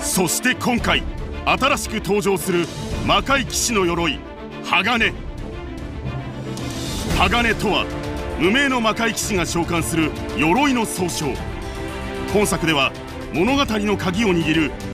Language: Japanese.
そして今回新しく登場する魔界騎士の鎧鋼。鋼とは無名の魔界騎士が召喚する鎧の総称。本作では物語の鍵を握る